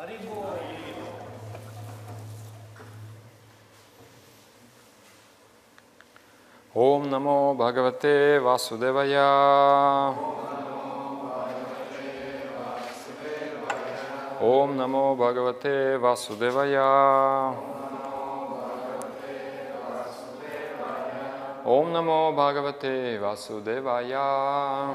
Om Namo Bhagavate Vasudevaya. Om Namo Bhagavate Vasudevaya. Om Namo Bhagavate Vasudevaya.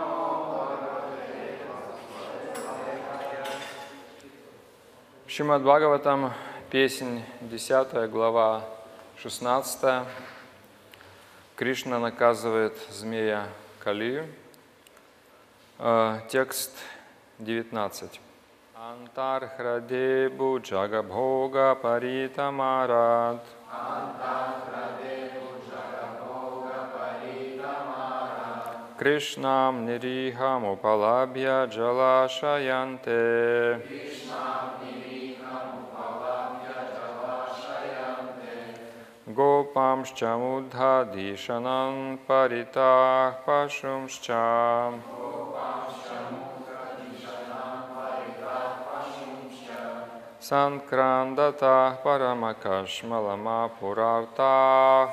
Шримад Бхагаватам, песнь 10, глава 16. Кришна наказывает змея Калию. Текст 19. Антархрадебу джагабхога паритамарат. Кришнам нирихам упалабхя джалашаянте. Гопамшча мудхадишанан паритах пашумшча. Санкрандатах парамакашмалама пурартах.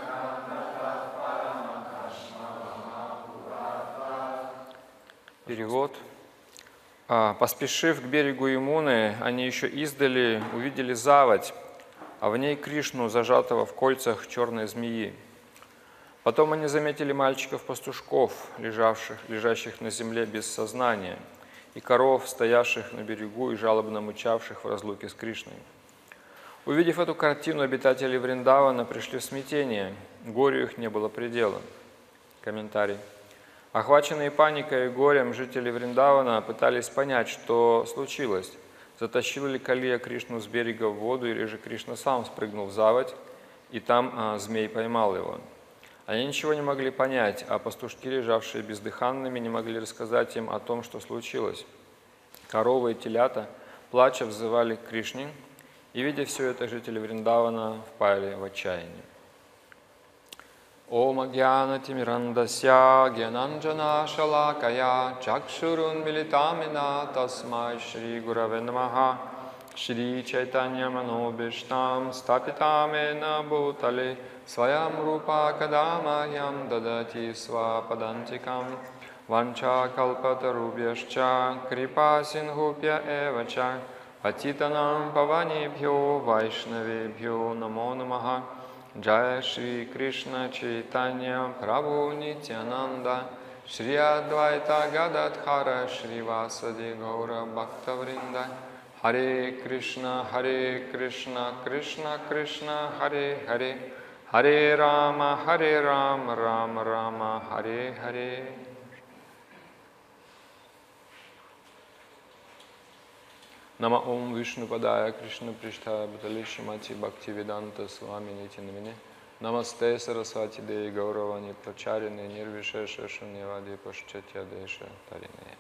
Перевод. Поспешив к берегу Ямуны, они еще издали увидели заводь, а в ней Кришну, зажатого в кольцах черной змеи. Потом они заметили мальчиков-пастушков, лежащих на земле без сознания, и коров, стоявших на берегу и жалобно мычавших в разлуке с Кришной. Увидев эту картину, обитатели Вриндавана пришли в смятение, горю их не было предела. Комментарий. Охваченные паникой и горем, жители Вриндавана пытались понять, что случилось. Затащил ли Калия Кришну с берега в воду, или же Кришна сам спрыгнул в заводь, и там змей поймал его. Они ничего не могли понять, а пастушки, лежавшие бездыханными, не могли рассказать им о том, что случилось. Коровы и телята, плача, взывали к Кришне, и, видя все это, жители Вриндавана впали в отчаяние. Om Agyanati Mirandasya Gyananjana Shalakaya Chakshurun Militamina Tasmai Shri Gurave Namaha Shri Chaitanya Manobishtam Stapitamena Bhutale Swayam Rupa Kadamayam Dadati Swapadantikam Vancha Kalpatarubhyascha Kripa Sinhupya Evacha Patitanam Pavanibhyo Vaishnavebhyo Namo Namaha Jaya Shri Krishna Chaitanya Prabhu Nityananda Shri Advaita Gadadhara Shri Vasadi Gaura Bhaktavrinda Hare Krishna Krishna Krishna Hare Hare Hare Rama Rama Rama Hare Hare. Нама Ом Вишну Падая Кришна Приштхая Бхутали Шримати Бхакти Веданта Свами Нити Намине Намасте Сарасвати Деви Гауравани Прачарине Нирвишеша Шуньявади Пашчатья Деша Тарине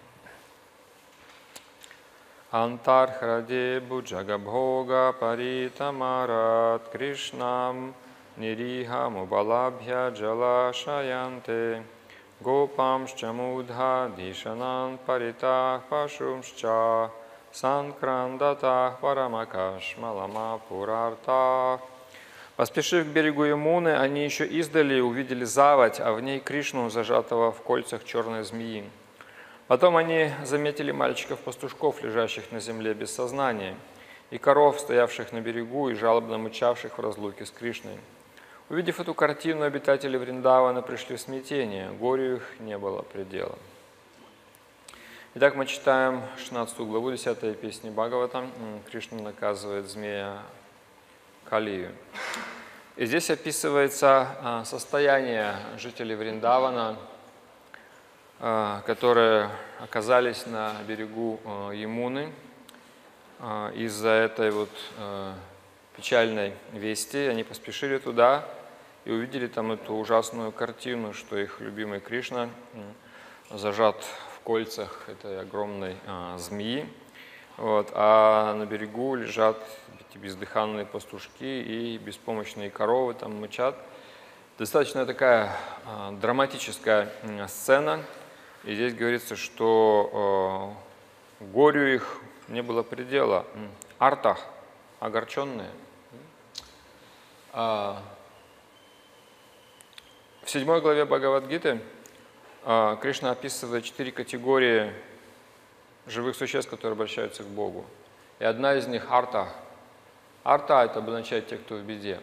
Антархраде Буджагабхога Паритамарат Кришнам Нириха Мубалабхя Джалашаянте Гопамшча Мудха Дишанан Паритах Пашумшча Санкрандатах Парамакашмалама Пурартах. Поспешив к берегу Ямуны, они еще издали увидели заводь, а в ней Кришну, зажатого в кольцах черной змеи. Потом они заметили мальчиков-пастушков, лежащих на земле без сознания, и коров, стоявших на берегу и жалобно мычавших в разлуке с Кришной. Увидев эту картину, обитатели Вриндавана пришли в смятение, горю их не было предела. Итак, мы читаем 16 главу 10 песни Бхагаватам. Кришна наказывает змея Калию. И здесь описывается состояние жителей Вриндавана, которые оказались на берегу Ямуны из-за этой вот печальной вести. Они поспешили туда и увидели там эту ужасную картину, что их любимый Кришна зажат в кольцах этой огромной змеи, вот, а на берегу лежат эти бездыханные пастушки и беспомощные коровы там мычат. Достаточно такая драматическая сцена, и здесь говорится, что горю их не было предела. Артах, огорченные. В 7 главе Бхагавад-гиты Кришна описывает 4 категории живых существ, которые обращаются к Богу. И одна из них – артах. Арта – это обозначает тех, кто в беде.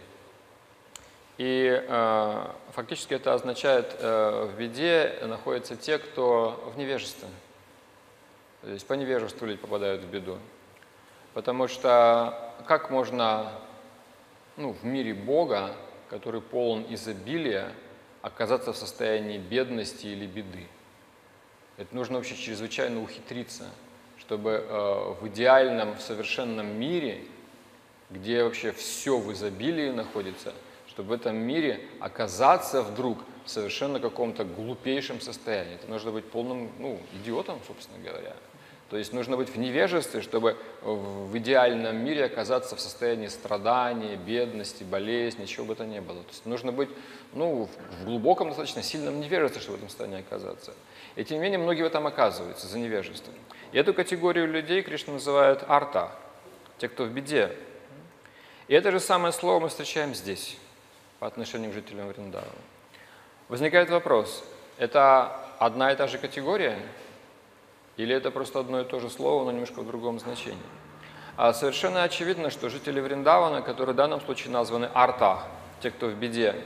И фактически это означает, в беде находятся те, кто в невежестве. То есть по невежеству люди попадают в беду. Потому что как можно в мире Бога, который полон изобилия, оказаться в состоянии бедности или беды? Это нужно вообще чрезвычайно ухитриться, чтобы в идеальном, в совершенном мире, где вообще все в изобилии находится, чтобы в этом мире оказаться вдруг в совершенно каком-то глупейшем состоянии. Это нужно быть полным, идиотом, собственно говоря. То есть нужно быть в невежестве, чтобы в идеальном мире оказаться в состоянии страдания, бедности, болезни, чего бы то ни было. То есть нужно быть в глубоком, достаточно сильном невежестве, чтобы в этом состоянии оказаться. И тем не менее многие в этом оказываются за невежеством. И эту категорию людей Кришна называет арта, те, кто в беде. И это же самое слово мы встречаем здесь, по отношению к жителям Вриндавана. Возникает вопрос, это одна и та же категория? Или это просто одно и то же слово, но немножко в другом значении? Совершенно очевидно, что жители Вриндавана, которые в данном случае названы арта, те, кто в беде,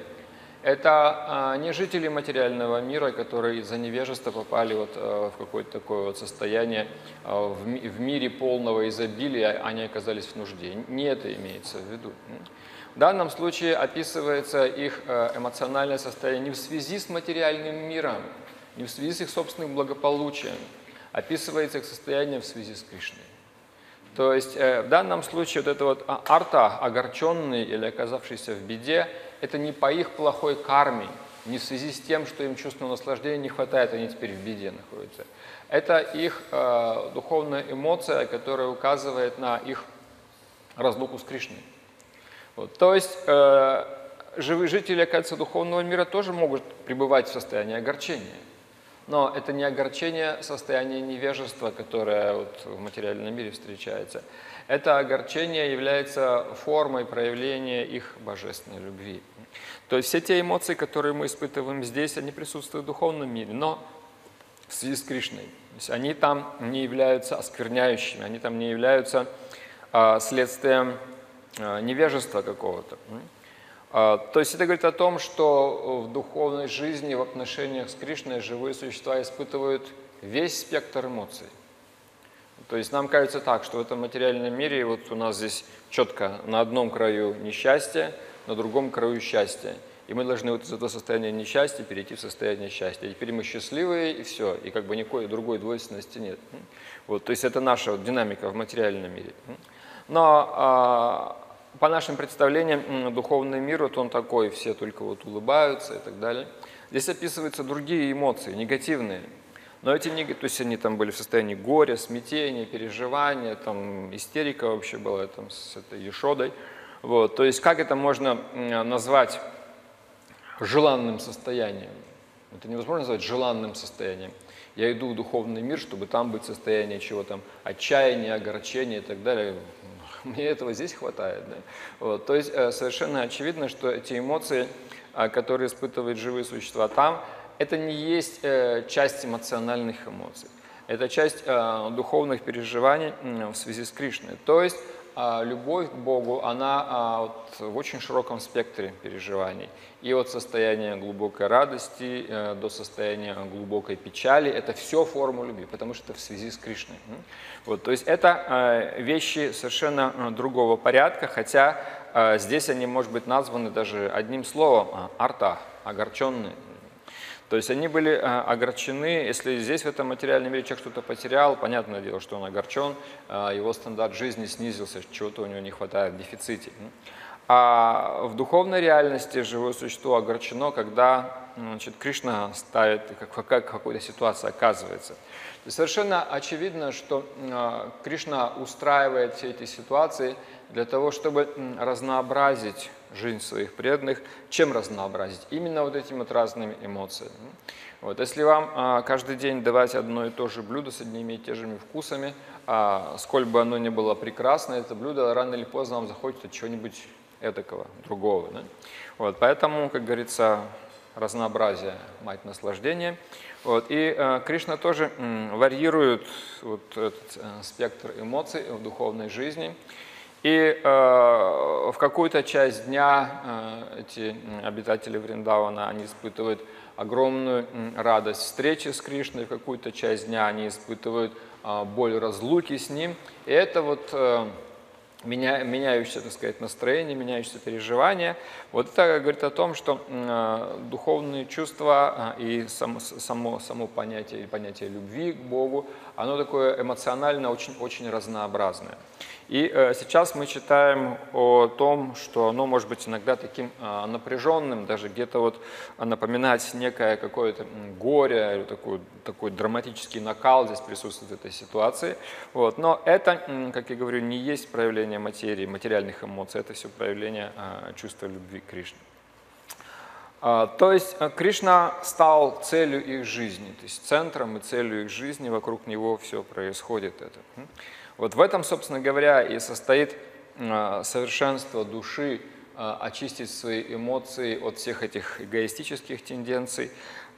это не жители материального мира, которые из-за невежества попали в какое-то такое состояние в мире полного изобилия, они оказались в нужде. Не это имеется в виду. В данном случае описывается их эмоциональное состояние не в связи с материальным миром, не в связи с их собственным благополучием, описывается их состояние в связи с Кришной. То есть в данном случае вот это вот арта, огорченные или оказавшиеся в беде, это не по их плохой карме, не в связи с тем, что им чувственного наслаждения не хватает, они теперь в беде находятся. Это их духовная эмоция, которая указывает на их разлуку с Кришной. Вот. То есть живые жители, оказывается, духовного мира тоже могут пребывать в состоянии огорчения. Но это не огорчение состояния невежества, которое в материальном мире встречается. Это огорчение является формой проявления их божественной любви. То есть все те эмоции, которые мы испытываем здесь, они присутствуют в духовном мире, но в связи с Кришной. То есть они там не являются оскверняющими, они там не являются следствием невежества какого-то. То есть это говорит о том, что в духовной жизни, в отношениях с Кришной живые существа испытывают весь спектр эмоций. То есть нам кажется так, что в этом материальном мире вот у нас здесь четко на одном краю несчастье, на другом краю счастье. И мы должны вот из этого состояния несчастья перейти в состояние счастья. И теперь мы счастливые, и все, и как бы никакой другой двойственности нет. Вот, то есть это наша динамика в материальном мире. Но по нашим представлениям, духовный мир, вот он такой, все только вот улыбаются и так далее. Здесь описываются другие эмоции, негативные. Но эти то есть они там были в состоянии горя, смятения, переживания, там истерика вообще была там, с этой Ешодой. Вот, то есть как это можно назвать желанным состоянием? Это невозможно назвать желанным состоянием. Я иду в духовный мир, чтобы там быть в состоянии чего там, отчаяния, огорчения и так далее. Мне этого здесь хватает. Да? Вот, то есть совершенно очевидно, что эти эмоции, которые испытывают живые существа там, это не есть часть эмоциональных эмоций. Это часть духовных переживаний в связи с Кришной. То есть любовь к Богу, она в очень широком спектре переживаний. И от состояния глубокой радости до состояния глубокой печали. Это все форма любви, потому что это в связи с Кришной. Вот, то есть это вещи совершенно другого порядка, хотя здесь они, может быть, названы даже одним словом – арта, огорченные. То есть они были огорчены, если здесь в этом материальном мире человек что-то потерял, понятное дело, что он огорчен, его стандарт жизни снизился, чего-то у него не хватает в дефиците. А в духовной реальности живое существо огорчено, когда Кришна ставит, как в какой-то ситуации оказывается. То есть совершенно очевидно, что Кришна устраивает все эти ситуации для того, чтобы разнообразить жизнь своих преданных, чем разнообразить? Именно вот этими вот разными эмоциями. Вот, если вам каждый день давать одно и то же блюдо с одними и теми же вкусами, сколь бы оно ни было прекрасно, это блюдо рано или поздно вам захочется чего-нибудь эдакого, другого. Да? Вот, поэтому, как говорится, разнообразие – мать наслаждения. Вот, и Кришна тоже варьирует вот этот спектр эмоций в духовной жизни. И в какую-то часть дня эти обитатели Вриндавана, они испытывают огромную радость встречи с Кришной, в какую-то часть дня они испытывают боль разлуки с ним. И это вот меняющееся, так сказать, настроение, меняющееся переживание. Вот это говорит о том, что духовные чувства и само понятие любви к Богу, оно такое эмоционально очень разнообразное. И сейчас мы читаем о том, что оно может быть иногда таким напряженным, даже где-то вот напоминать некое какое-то горе, или такой драматический накал здесь присутствует в этой ситуации. Вот. Но это, как я говорю, не есть проявление материи, материальных эмоций, это все проявление чувства любви к Кришне. То есть Кришна стал целью их жизни, то есть центром и целью их жизни, вокруг него все происходит это. Вот в этом, собственно говоря, и состоит совершенство души, очистить свои эмоции от всех этих эгоистических тенденций,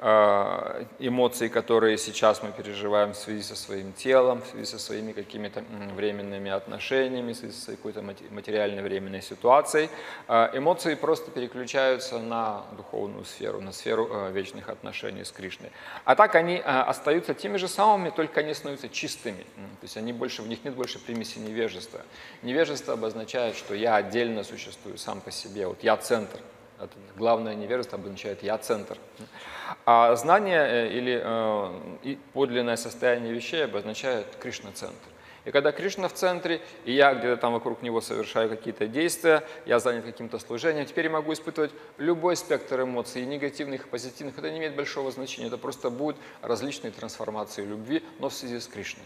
эмоций, которые сейчас мы переживаем в связи со своим телом, в связи со своими какими-то временными отношениями, в связи со какой-то материальной временной ситуацией. Эмоции просто переключаются на духовную сферу, на сферу вечных отношений с Кришной. А так они остаются теми же самыми, только они становятся чистыми. То есть в них нет больше примеси невежества. Невежество обозначает, что я отдельно существую сам по себе, вот я центр. Это главное невежество обозначает «я центр». А знание или подлинное состояние вещей обозначает Кришна-центр. И когда Кришна в центре, и я где-то там вокруг него совершаю какие-то действия, я занят каким-то служением, теперь я могу испытывать любой спектр эмоций, и негативных, и позитивных. Это не имеет большого значения, это просто будут различные трансформации любви, но в связи с Кришной.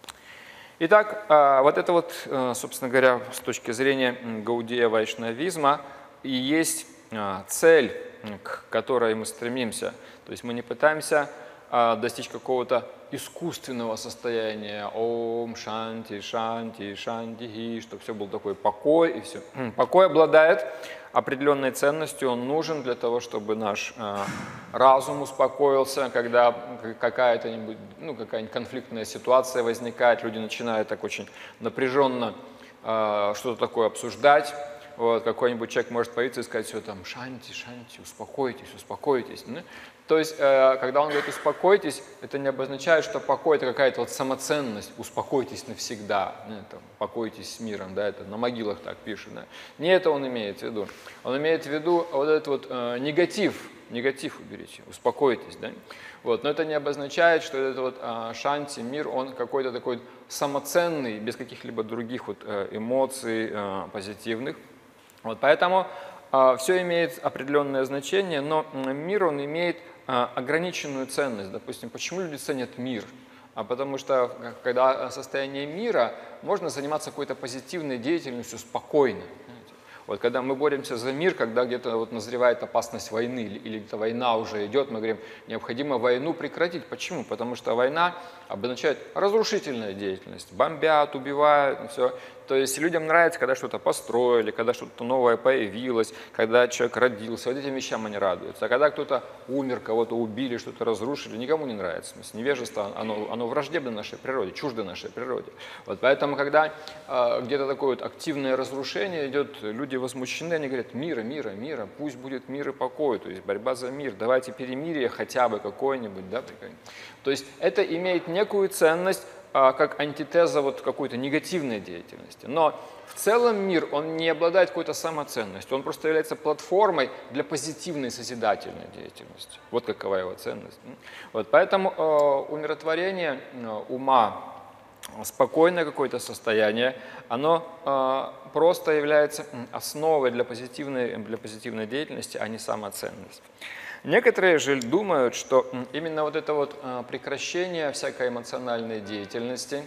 Итак, вот это вот, собственно говоря, с точки зрения гаудия вайшнавизма и есть цель, к которой мы стремимся. То есть мы не пытаемся достичь какого-то искусственного состояния «Ом шанти, шанти, шанти», чтобы все был такой покой и все. Покой обладает определенной ценностью, он нужен для того, чтобы наш разум успокоился, когда какая-нибудь конфликтная ситуация возникает, люди начинают так очень напряженно что-то такое обсуждать. Вот, какой-нибудь человек может появиться и сказать все там «шанти, шанти, успокойтесь, успокойтесь». То есть, когда он говорит «успокойтесь», это не обозначает, что покой – это какая-то вот самоценность, «успокойтесь навсегда», там, «покойтесь с миром», да, это на могилах так пишут. Да. Не это он имеет в виду. Он имеет в виду вот этот вот негатив уберите, успокойтесь. Да. Вот, но это не обозначает, что этот вот шанти, мир, он какой-то такой самоценный, без каких-либо других вот эмоций позитивных. Вот, поэтому все имеет определенное значение, но мир, он имеет ограниченную ценность. Допустим, почему люди ценят мир? Потому что, когда состояние мира, можно заниматься какой-то позитивной деятельностью спокойно. Вот когда мы боремся за мир, когда где-то вот назревает опасность войны или где-то война уже идет, мы говорим, необходимо войну прекратить. Почему? Потому что война обозначает разрушительную деятельность. Бомбят, убивают, все. То есть людям нравится, когда что-то построили, когда что-то новое появилось, когда человек родился. Вот этим вещам они радуются. А когда кто-то умер, кого-то убили, что-то разрушили, никому не нравится. То есть невежество, оно враждебно нашей природе, чуждо нашей природе. Вот поэтому, когда где-то такое вот активное разрушение идет, люди возмущены, они говорят, мира, мира, мира, пусть будет мир и покой, то есть борьба за мир, давайте перемирие хотя бы какое-нибудь. Да? То есть это имеет некую ценность, как антитеза вот какой-то негативной деятельности. Но в целом мир, он не обладает какой-то самоценностью, он просто является платформой для позитивной созидательной деятельности. Вот какова его ценность. Вот поэтому умиротворение ума, спокойное какое-то состояние, оно просто является основой для позитивной деятельности, а не самоценность. Некоторые же думают, что именно вот это вот прекращение всякой эмоциональной деятельности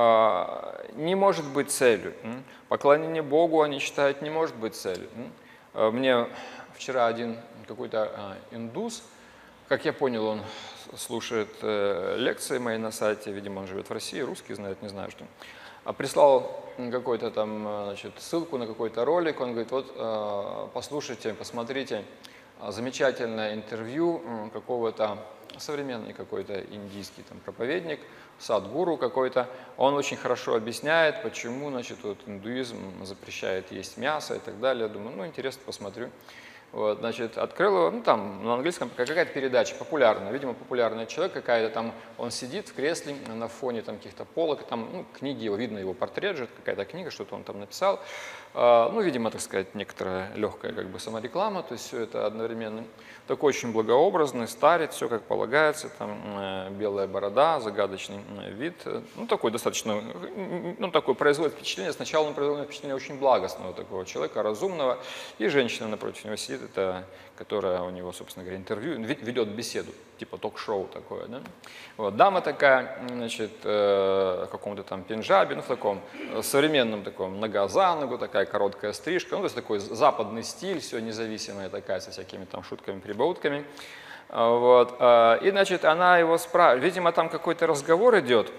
не может быть целью. Поклонение Богу, они считают, не может быть целью. Мне вчера один какой-то индус, как я понял, он слушает лекции мои на сайте, видимо, он живет в России, русский знает, не знаю что. Прислал какой-то там, значит, ссылку на какой-то ролик, он говорит, вот послушайте, посмотрите, замечательное интервью какого-то, современный какой-то индийский там проповедник, садгуру какой-то, он очень хорошо объясняет, почему, значит, вот индуизм запрещает есть мясо и так далее. Я думаю, ну, интересно, посмотрю. Вот, значит, открыл его, ну, там, на английском какая-то передача популярная, видимо, популярный человек какая-то там, он сидит в кресле на фоне там каких-то полок, там, ну, книги его, видно его портрет же, какая-то книга, что-то он там написал. Ну, видимо, так сказать, некоторая легкая как бы самореклама, то есть все это одновременно. Такой очень благообразный, старец, все как полагается, там белая борода, загадочный вид, ну, такой достаточно, ну, такой производит впечатление, сначала он производит впечатление очень благостного такого человека, разумного, и женщина напротив него сидит, это, которая у него, собственно говоря, интервью, ведет беседу, типа ток-шоу такое, да. Вот, дама такая, значит, в каком-то там пенджабе, ну, в таком современном таком, нога за ногу, такая короткая стрижка, ну, то есть такой западный стиль, все независимая такая, со всякими там шутками, прибаутками. Вот, и, значит, она его спрашивает, видимо, там какой-то разговор идет.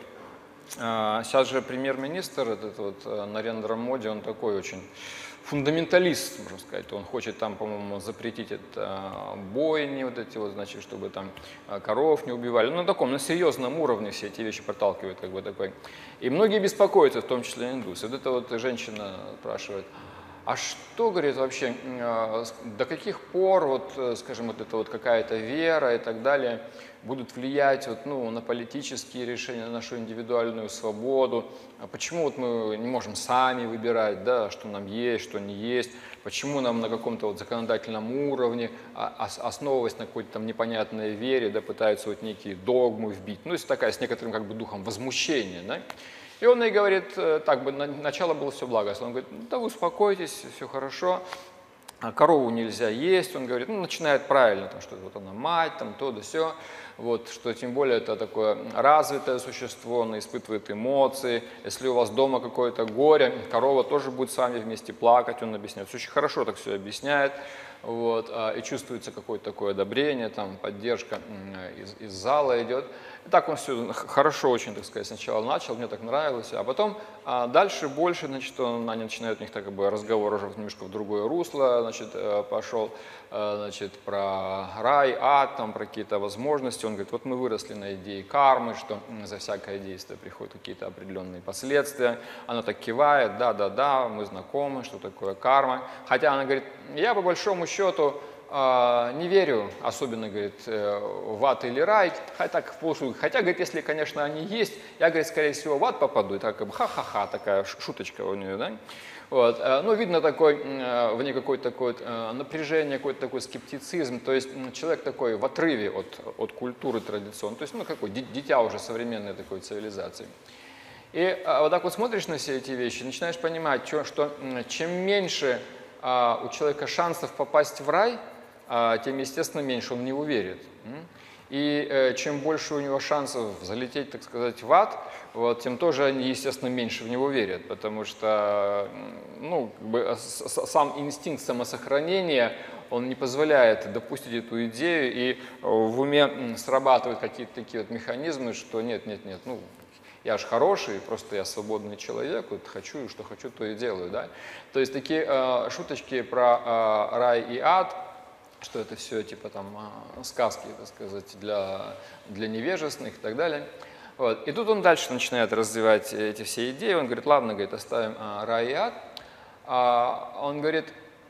Сейчас же премьер-министр, этот вот Нарендра Моди, он такой очень фундаменталист, можно сказать. Он хочет там, по-моему, запретить это бойни, вот эти вот, значит, чтобы там коров не убивали. Ну, на таком, на серьезном уровне все эти вещи проталкивают, как бы такой. И многие беспокоятся, в том числе индусы. Вот эта вот женщина спрашивает, а что, говорит, вообще, до каких пор, вот, скажем, вот эта вот какая-то вера и так далее будут влиять вот, ну, на политические решения, на нашу индивидуальную свободу? А почему вот мы не можем сами выбирать, да, что нам есть, что не есть? Почему нам на каком-то вот законодательном уровне, основываясь на какой-то там непонятной вере, да, пытаются вот некие догмы вбить? Ну, есть такая с некоторым как бы духом возмущения, да? И он ей говорит, так бы, начало было все благостно. Он говорит, да вы успокойтесь, все хорошо, корову нельзя есть. Он говорит, ну, начинает правильно, там, что вот она мать, там, то да сё. Вот, что тем более это такое развитое существо, оно испытывает эмоции. Если у вас дома какое-то горе, корова тоже будет с вами вместе плакать, он объясняет. Очень хорошо так все объясняет. Вот, и чувствуется какое-то такое одобрение, там, поддержка из зала идет. И так он все хорошо очень, так сказать, сначала начал, мне так нравилось, а потом дальше больше, значит, они начинают у них так как бы разговор уже немножко в другое русло, значит, пошел, значит, про рай, ад, там, про какие-то возможности. Он говорит, вот мы выросли на идее кармы, что за всякое действие приходят какие-то определенные последствия. Она так кивает, да, мы знакомы, что такое карма. Хотя она говорит, я по большому счету не верю, особенно, говорит, в ад или рай, хотя, говорит, если, конечно, они есть, я, говорит, скорее всего, в ад попаду, и так как бы ха-ха-ха, такая шуточка у нее, да. Вот. Ну, видно такой, в ней какое-то такое напряжение, какой-то такой скептицизм, то есть человек такой в отрыве от культуры традиционной, то есть, ну, какой дитя уже современной такой цивилизации. И вот так вот смотришь на все эти вещи, начинаешь понимать, что чем меньше у человека шансов попасть в рай, тем, естественно, меньше он в него верит. И чем больше у него шансов залететь, так сказать, в ад, вот, тем тоже они, естественно, меньше в него верят, потому что, ну, как бы сам инстинкт самосохранения, он не позволяет допустить эту идею, и в уме срабатывают какие-то такие вот механизмы, что нет, ну, я же хороший, просто я свободный человек, вот хочу, что хочу, то и делаю, да. То есть такие шуточки про рай и ад, что это все типа там сказки, так сказать, для невежественных и так далее. Вот. И тут он дальше начинает развивать эти все идеи, он говорит, ладно, говорит, оставим рай и ад. Он говорит,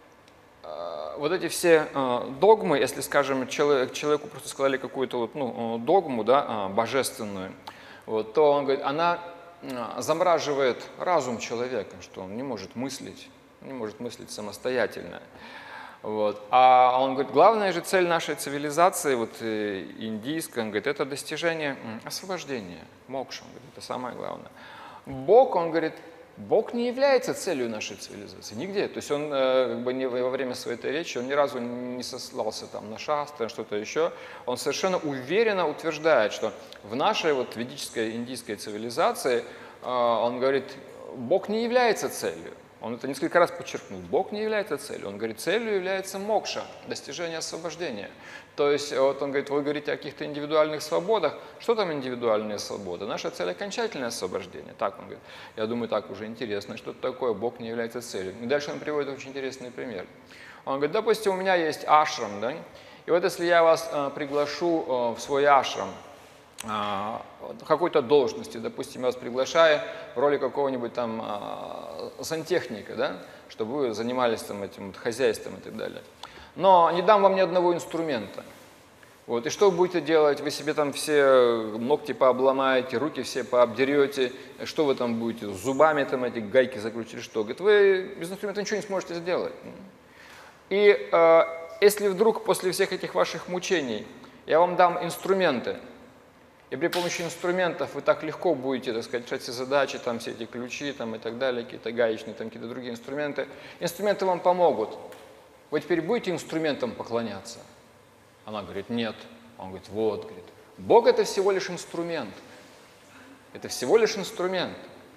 вот эти все догмы, если, скажем, человеку просто сказали какую-то вот, ну, догму, да, божественную, вот, то он говорит, она замораживает разум человека, что он не может мыслить самостоятельно. Вот. А он говорит, главная же цель нашей цивилизации, вот индийской, он говорит, это достижение освобождения, мокша, он говорит, это самое главное. Бог, он говорит, Бог не является целью нашей цивилизации, нигде. То есть он как бы во время своей этой речи, он ни разу не сослался там на шастры, что-то еще. Он совершенно уверенно утверждает, что в нашей вот ведической индийской цивилизации, он говорит, Бог не является целью. Он это несколько раз подчеркнул. Бог не является целью. Он говорит, целью является мокша, достижение освобождения. То есть, вот он говорит, вы говорите о каких-то индивидуальных свободах. Что там индивидуальные свободы? Наша цель – окончательное освобождение. Так он говорит. Я думаю, так уже интересно, что это такое, Бог не является целью. И дальше он приводит очень интересный пример. Он говорит, допустим, у меня есть ашрам, да? И вот если я вас приглашу в свой ашрам, какой-то должности, допустим, я вас приглашаю в роли какого-нибудь там сантехника, да, чтобы вы занимались там этим вот хозяйством и так далее. Но не дам вам ни одного инструмента. Вот, и что вы будете делать? Вы себе там все ногти пообломаете, руки все пообдерете, что вы там будете, зубами там эти гайки закрутили, что? Говорит, вы без инструмента ничего не сможете сделать. И если вдруг после всех этих ваших мучений я вам дам инструменты, и при помощи инструментов вы так легко будете, так сказать, решать все задачи, там все эти ключи там, и так далее, какие-то гаечные, там какие-то другие инструменты. Инструменты вам помогут. Вы теперь будете инструментам поклоняться? Она говорит, нет. Он говорит, вот, говорит, Бог это всего лишь инструмент. Это всего лишь инструмент.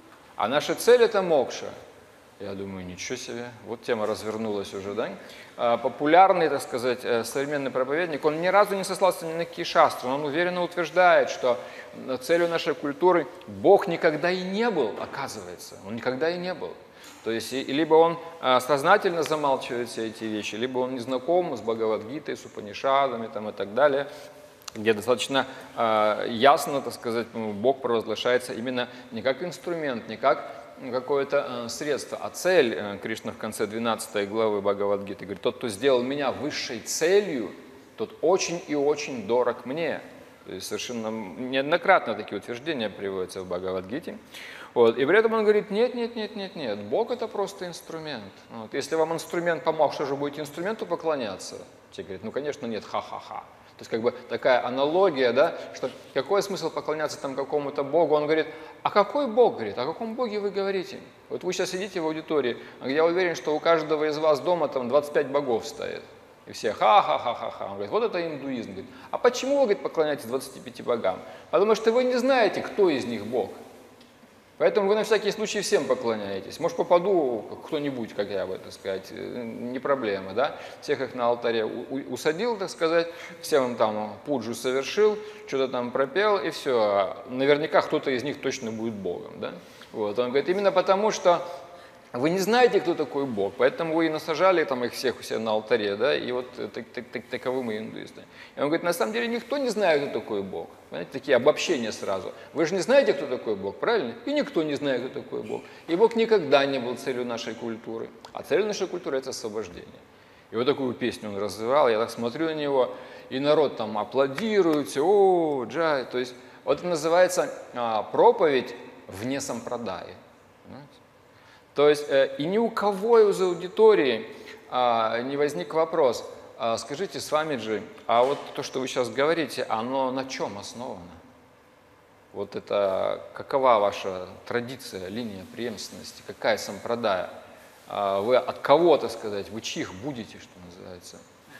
А наша цель это мокша. Я думаю, ничего себе, вот тема развернулась уже, да? Популярный, так сказать, современный проповедник, он ни разу не сослался ни на какие шастры, он уверенно утверждает, что целью нашей культуры Бог никогда и не был, оказывается, он никогда и не был. То есть, либо он сознательно замалчивает все эти вещи, либо он не знаком с Бхагавад-гитой, с Упанишадами там, и так далее, где достаточно ясно, так сказать, Бог провозглашается именно не как инструмент, не как какое-то средство, а цель. Кришна в конце 12 главы Бхагавад-гиты говорит, тот, кто сделал меня высшей целью, тот очень и очень дорог мне. То есть совершенно неоднократно такие утверждения приводятся в Бхагавад-гите. Вот. И при этом он говорит, нет, Бог это просто инструмент. Вот. Если вам инструмент помог, что же будете инструменту поклоняться? Те говорят, ну конечно нет, ха-ха-ха. То есть как бы такая аналогия, да, что какой смысл поклоняться там какому-то Богу? Он говорит, а какой Бог, говорит, о каком Боге вы говорите? Вот вы сейчас сидите в аудитории, где я уверен, что у каждого из вас дома там 25 богов стоит. И все ха-ха-ха-ха-ха. Он говорит, вот это индуизм. Говорит, а почему вы, говорит, поклоняетесь 25 богам? Потому что вы не знаете, кто из них Бог. Поэтому вы на всякий случай всем поклоняетесь. Может, попаду кто-нибудь, как я бы, так сказать, не проблема, да? Всех их на алтаре усадил, так сказать, всем им там пуджу совершил, что-то там пропел, и все. Наверняка кто-то из них точно будет Богом, да? Вот. Он говорит, именно потому, что вы не знаете, кто такой Бог, поэтому вы и насажали там их всех у себя на алтаре, да, и вот таковы мы индуисты. И он говорит, на самом деле никто не знает, кто такой Бог. Понимаете, такие обобщения сразу. Вы же не знаете, кто такой Бог, правильно? И никто не знает, кто такой Бог. И Бог никогда не был целью нашей культуры. А цель нашей культуры – это освобождение. И вот такую песню он развивал, я так смотрю на него, и народ там аплодирует, все, о, джай. То есть вот это называется проповедь вне сампрадаи. Понимаете? То есть и ни у кого из аудитории не возник вопрос, скажите, Свамиджи, а вот то, что вы сейчас говорите, оно на чем основано? Вот это какова ваша традиция, линия преемственности, какая сампрадая? Вы от кого, так сказать, вы чьих будете, что называется?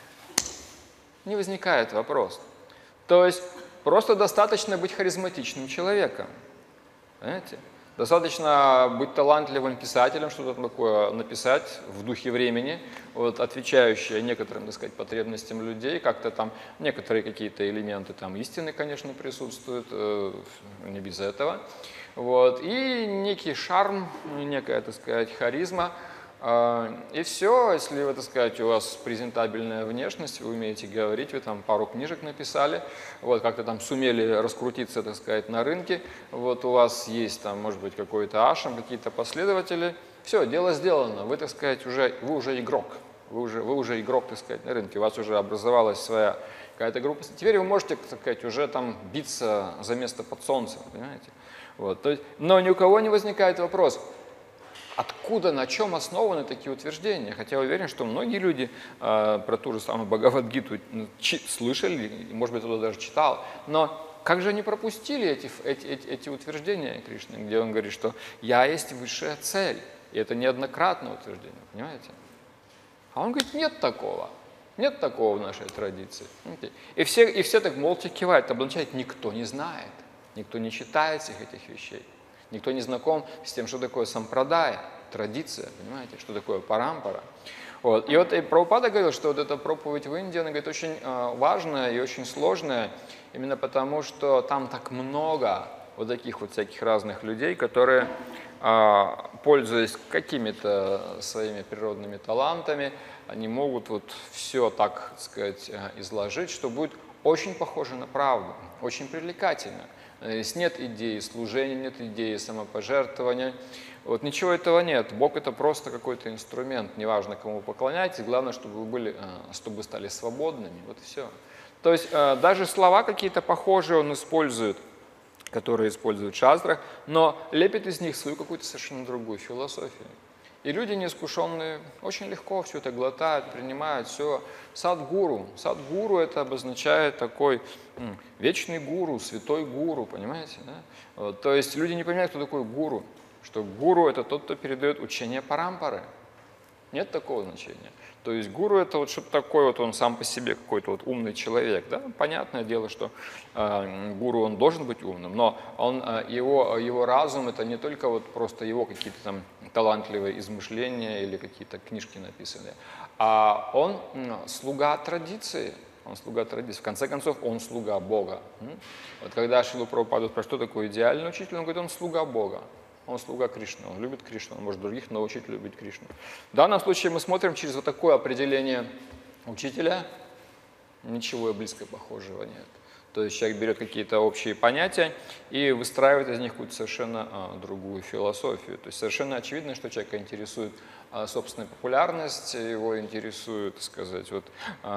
Не возникает вопрос. То есть просто достаточно быть харизматичным человеком, понимаете? Достаточно быть талантливым писателем, что-то такое написать в духе времени, вот, отвечающее некоторым, так сказать, потребностям людей, как-то там некоторые какие-то элементы там истины, конечно, присутствуют, не без этого. Вот, и некий шарм, некая, так сказать, харизма. И все, если вы, так сказать, у вас презентабельная внешность, вы умеете говорить, вы там пару книжек написали, вот как-то там сумели раскрутиться, так сказать, на рынке, вот у вас есть там, может быть, какой-то ашрам, какие-то последователи, все, дело сделано, вы, так сказать, вы уже игрок, вы уже игрок, так сказать, на рынке, у вас уже образовалась своя какая-то группа, теперь вы можете, так сказать, уже там биться за место под солнцем, понимаете? Вот, то есть, но ни у кого не возникает вопрос, откуда, на чем основаны такие утверждения? Хотя я уверен, что многие люди про ту же самую Бхагавад-гиту слышали, может быть, кто-то даже читал, но как же они пропустили эти утверждения Кришны, где он говорит, что «я есть высшая цель», и это неоднократное утверждение, понимаете? А он говорит, нет такого в нашей традиции. И все так молча кивают, облачают, никто не знает, никто не читает всех этих вещей. Никто не знаком с тем, что такое сампрадая, традиция, понимаете, что такое парампара. Вот. И вот и Прабхупада говорил, что вот эта проповедь в Индии, она говорит, очень важная и очень сложная, именно потому, что там так много вот таких вот всяких разных людей, которые, пользуясь какими-то своими природными талантами, они могут вот все, так сказать, изложить, что будет очень похоже на правду, очень привлекательно. Здесь нет идеи служения, нет идеи самопожертвования. Вот ничего этого нет. Бог — это просто какой-то инструмент. Неважно, кому вы поклоняетесь, главное, чтобы вы стали свободными. Вот и все. То есть даже слова какие-то похожие он использует, которые используют в шастрах, но лепит из них свою какую-то совершенно другую философию. И люди неискушенные очень легко все это глотают, принимают, все. Садгуру. Садгуру — это обозначает такой вечный гуру, святой гуру, понимаете? Да? Вот, то есть люди не понимают, кто такой гуру, что гуру — это тот, кто передает учение парампары. Нет такого значения. То есть гуру — это вот что-то такое, вот он сам по себе какой-то вот умный человек. Да? Понятное дело, что гуру, он должен быть умным, но его разум — это не только вот просто его какие-то там талантливые измышления или какие-то книжки написанные, а он слуга традиции. Он слуга традиции. В конце концов, он слуга Бога. Вот когда Шрила Прабхупада спрашивает, что такое идеальный учитель, он говорит, он слуга Бога. Он слуга Кришны, он любит Кришну, он может других научить любить Кришну. В данном случае мы смотрим через вот такое определение учителя, ничего близко похожего нет. То есть человек берет какие-то общие понятия и выстраивает из них какую-то совершенно другую философию. То есть совершенно очевидно, что человека интересует собственная популярность, его интересует, так сказать, вот,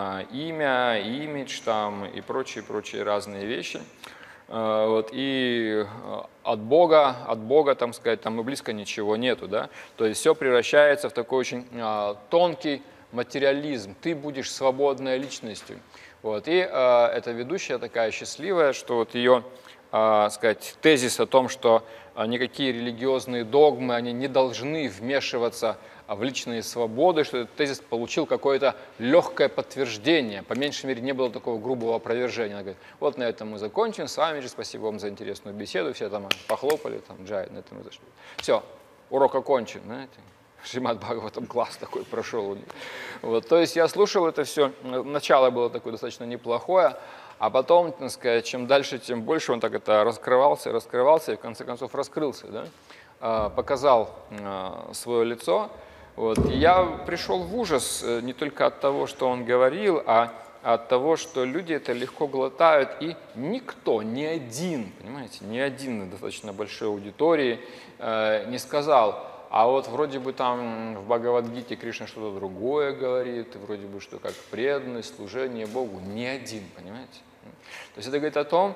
имя, имидж там, и прочие разные вещи. Вот, и от Бога, там сказать, там и близко ничего нету, да? То есть все превращается в такой очень тонкий материализм. Ты будешь свободной личностью. Вот, и эта ведущая такая счастливая, что вот ее, сказать, тезис о том, что никакие религиозные догмы, они не должны вмешиваться в личные свободы, что этот тезис получил какое-то легкое подтверждение, по меньшей мере не было такого грубого опровержения. Она говорит, вот на этом мы закончим, с вами же, спасибо вам за интересную беседу, все там похлопали, там, джай, на этом мы зашли. Все, урок окончен, знаете. Шримад Бхагаватам класс такой прошел у них. Вот, то есть я слушал это все, начало было такое достаточно неплохое, а потом, так сказать, чем дальше, тем больше он так это раскрывался и в конце концов раскрылся, да? Показал свое лицо. Вот. И я пришел в ужас не только от того, что он говорил, а от того, что люди это легко глотают, и никто, ни один, понимаете, ни один на достаточно большой аудитории не сказал, а вот вроде бы там в Бхагавад-гите Кришна что-то другое говорит, вроде бы что как преданность, служение Богу, ни один, понимаете. То есть это говорит о том,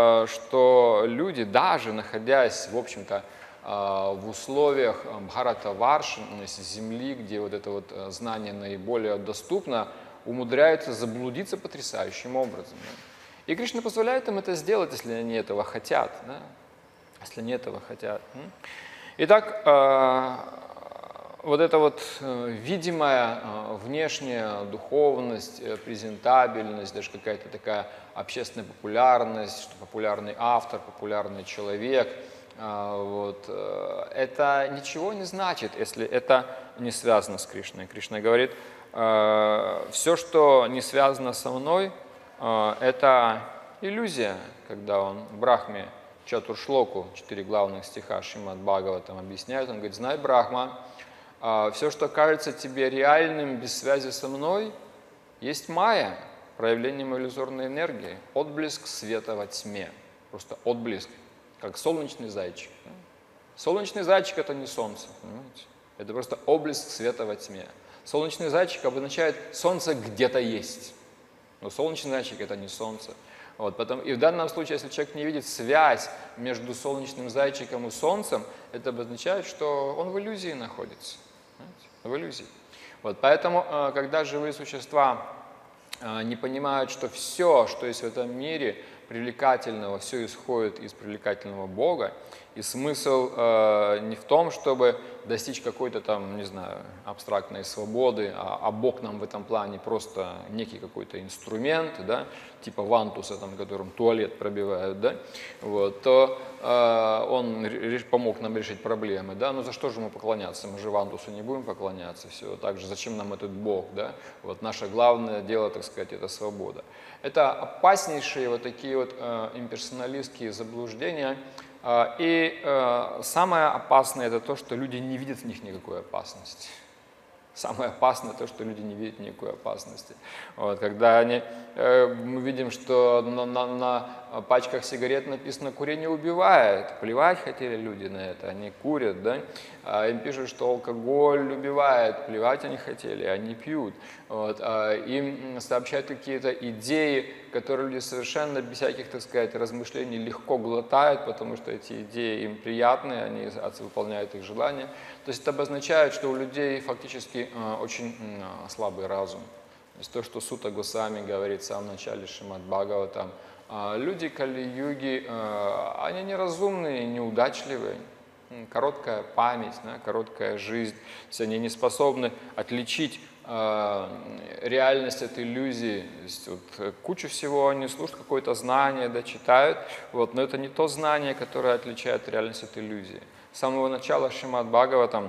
что люди, даже находясь, в общем-то, в условиях Бхарата-варши, земли, где вот это вот знание наиболее доступно, умудряются заблудиться потрясающим образом. Да? И Кришна позволяет им это сделать, если они этого хотят. Да? Если они этого хотят. Итак, вот эта вот видимая внешняя духовность, презентабельность, даже какая-то такая общественная популярность, что популярный автор, популярный человек, вот, это ничего не значит, если это не связано с Кришной. Кришна говорит, все, что не связано со мной, это иллюзия, когда он Брахме Чатуршлоку, 4 главных стиха Шримад Бхагаватам объясняет, он говорит, знай, Брахма, все, что кажется тебе реальным без связи со мной, есть майя, проявлением иллюзорной энергии, отблеск света во тьме, просто отблеск, как солнечный зайчик. Солнечный зайчик – это не солнце, понимаете? Это просто отблеск света во тьме. Солнечный зайчик обозначает, солнце где-то есть, но солнечный зайчик – это не солнце. Вот, и в данном случае, если человек не видит связь между солнечным зайчиком и солнцем, это обозначает, что он в иллюзии находится. Понимаете? В иллюзии. Вот, поэтому, когда живые существа не понимают, что все, что есть в этом мире, привлекательного, все исходит из привлекательного Бога. И смысл не в том, чтобы достичь какой-то там, не знаю, абстрактной свободы, а Бог нам в этом плане просто некий какой-то инструмент, да, типа вантуса, там, которым туалет пробивают, да, вот, то Он помог нам решить проблемы, да, но за что же ему поклоняться? Мы же вантусу не будем поклоняться, все, также зачем нам этот Бог, да, вот наше главное дело, так сказать, это свобода. Это опаснейшие вот такие вот имперсоналистские заблуждения. И самое опасное – это то, что люди не видят в них никакой опасности. Самое опасное то, что люди не видят никакой опасности. Вот, когда мы видим, что на пачках сигарет написано «курение убивает», плевать хотели люди на это, они курят, да? Им пишут, что алкоголь убивает, плевать они хотели, они пьют. Вот, им сообщают какие-то идеи, которые люди совершенно без всяких, так сказать, размышлений легко глотают, потому что эти идеи им приятны, они выполняют их желания. То есть это обозначает, что у людей фактически очень слабый разум. То есть то, что Сута Госвами говорит в самом начале Шримад Бхагаватам, люди Кали-юги, они неразумные, неудачливые, короткая память, да, короткая жизнь, то есть они не способны отличить реальность от иллюзии. То есть, вот, кучу всего они слушают, какое-то знание, да, читают, вот, но это не то знание, которое отличает реальность от иллюзии. С самого начала Шримад Бхагаватам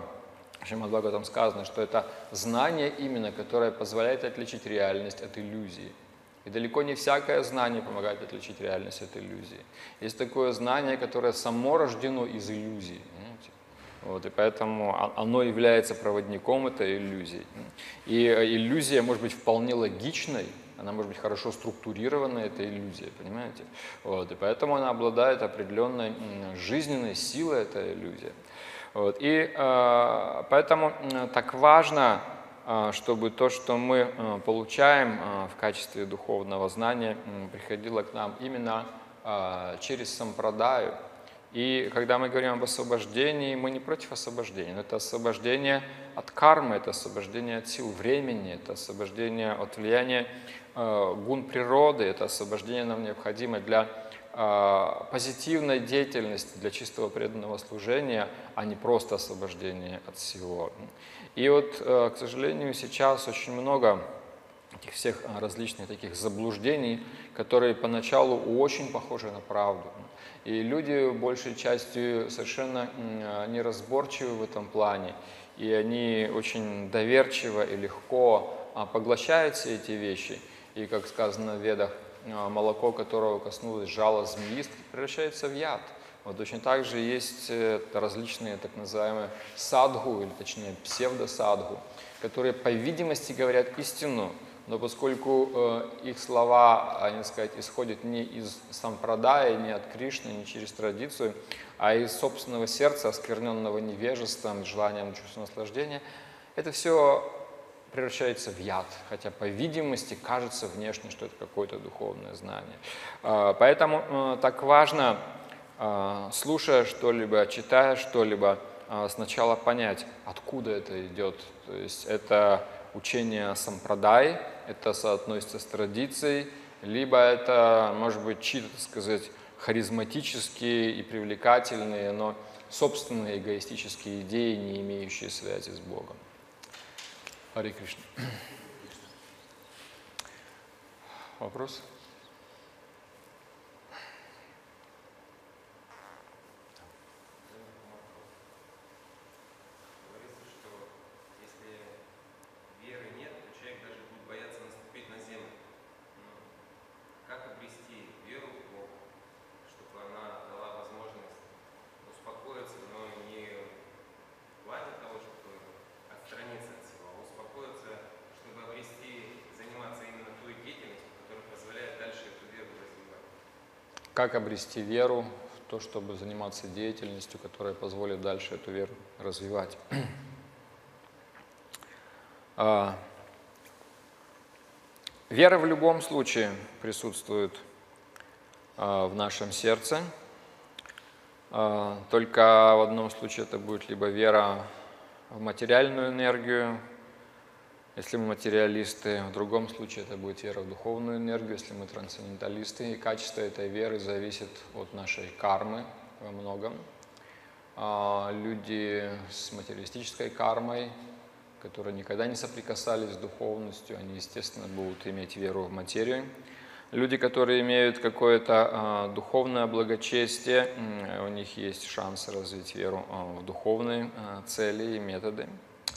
сказано, что это знание именно, которое позволяет отличить реальность от иллюзии. И далеко не всякое знание помогает отличить реальность от иллюзии. Есть такое знание, которое само рождено из иллюзии. Вот, и поэтому оно является проводником этой иллюзии. И иллюзия может быть вполне логичной, она может быть хорошо структурированной, эта иллюзия, понимаете? Вот, и поэтому она обладает определенной жизненной силой, эта иллюзия. Вот, и поэтому так важно, чтобы то, что мы получаем в качестве духовного знания, приходило к нам именно через сампрадаю. И когда мы говорим об освобождении, мы не против освобождения, но это освобождение от кармы, это освобождение от сил времени, это освобождение от влияния гун природы, это освобождение нам необходимо для позитивной деятельности, для чистого преданного служения, а не просто освобождение от всего. И вот, к сожалению, сейчас очень много этих всех различных таких заблуждений, которые поначалу очень похожи на правду. И люди, большей частью, совершенно неразборчивы в этом плане, и они очень доверчиво и легко поглощают все эти вещи. И, как сказано в Ведах, молоко, которого коснулось жало змеи, превращается в яд. Вот точно так же есть различные так называемые садху, или точнее псевдосадху, которые, по видимости, говорят истину, но поскольку их слова, они, так сказать, исходят не из сампрадая, не от Кришны, не через традицию, а из собственного сердца, оскверненного невежеством, желанием чувства наслаждения, это все превращается в яд, хотя, по видимости, кажется внешне, что это какое-то духовное знание. Поэтому так важно, слушая что-либо, читая что-либо, сначала понять, откуда это идет. То есть это учение сампрадай, это соотносится с традицией, либо это, может быть, чьи-то, так сказать, харизматические и привлекательные, но собственные эгоистические идеи, не имеющие связи с Богом. Харе Кришна. Вопрос? Как обрести веру в то, чтобы заниматься деятельностью, которая позволит дальше эту веру развивать? Вера в любом случае присутствует в нашем сердце, только в одном случае это будет либо вера в материальную энергию, Если мы материалисты, в другом случае это будет вера в духовную энергию, если мы трансценденталисты, и качество этой веры зависит от нашей кармы во многом. Люди с материалистической кармой, которые никогда не соприкасались с духовностью, они, естественно, будут иметь веру в материю. Люди, которые имеют какое-то духовное благочестие, у них есть шанс развить веру в духовные цели и методы.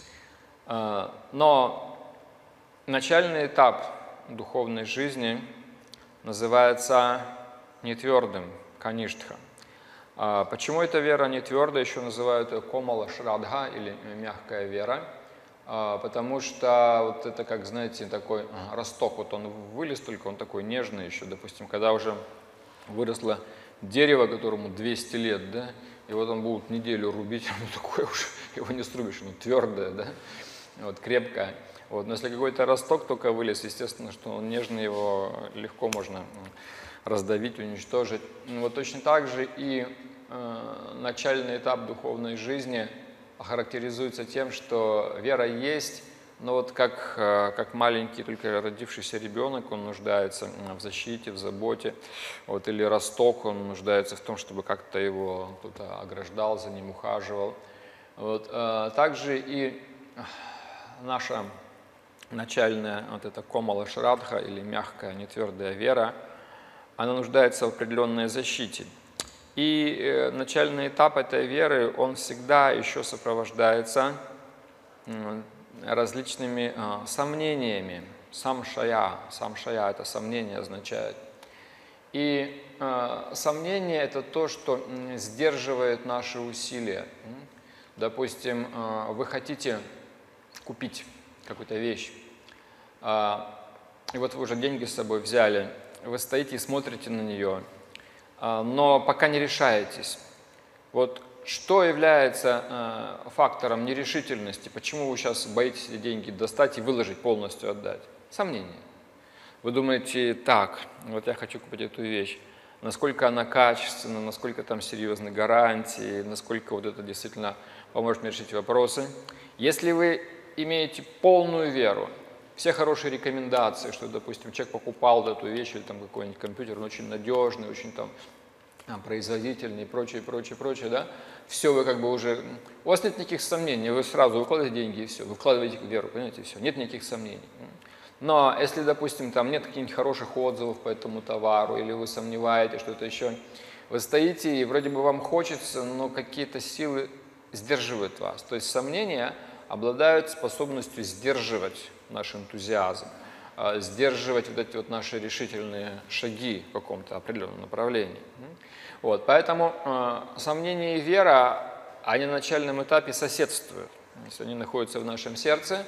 Но начальный этап духовной жизни называется нетвердым, каништха. Почему эта вера не твердая, еще называют ее комала шрадха или мягкая вера? Потому что вот это, как знаете, такой росток, вот он вылез, только он такой нежный еще, допустим, когда уже выросло дерево, которому 200 лет, да, и вот он будет неделю рубить, оно такое уже, его не срубишь, оно твердое, да, вот, крепкое. Вот, но если какой-то росток только вылез, естественно, что он нежный, его легко можно раздавить, уничтожить. Вот точно так же и начальный этап духовной жизни характеризуется тем, что вера есть, но вот как маленький, только родившийся ребенок, он нуждается в защите, в заботе, вот, или росток, он нуждается в том, чтобы как-то его кто-то ограждал, за ним ухаживал. Вот, также и наша начальная вот эта комала шрадха, или мягкая, нетвердая вера, она нуждается в определенной защите. И начальный этап этой веры, он всегда еще сопровождается различными сомнениями. Самшая это сомнение означает. И сомнение – это то, что сдерживает наши усилия. Допустим, вы хотите купить какую-то вещь, и вот вы уже деньги с собой взяли, вы стоите и смотрите на нее, но пока не решаетесь. Вот что является фактором нерешительности? Почему вы сейчас боитесь эти деньги достать и выложить, полностью отдать? Сомнение. Вы думаете, так, вот я хочу купить эту вещь, насколько она качественна, насколько там серьезные гарантии, насколько вот это действительно поможет мне решить вопросы. Если вы имеете полную веру, все хорошие рекомендации, что, допустим, человек покупал эту вещь или там какой-нибудь компьютер, он очень надежный, очень там производительный и прочее, да, все, вы как бы уже, у вас нет никаких сомнений, вы сразу выкладываете деньги и все, вы вкладываете веру, понимаете, все, нет никаких сомнений. Но если, допустим, там нет каких-нибудь хороших отзывов по этому товару, или вы сомневаетесь, что-то еще, вы стоите и вроде бы вам хочется, но какие-то силы сдерживают вас. То есть сомнения обладают способностью сдерживать наш энтузиазм, сдерживать вот эти вот наши решительные шаги в каком-то определенном направлении. Вот, поэтому сомнение и вера, они на начальном этапе соседствуют, если они находятся в нашем сердце,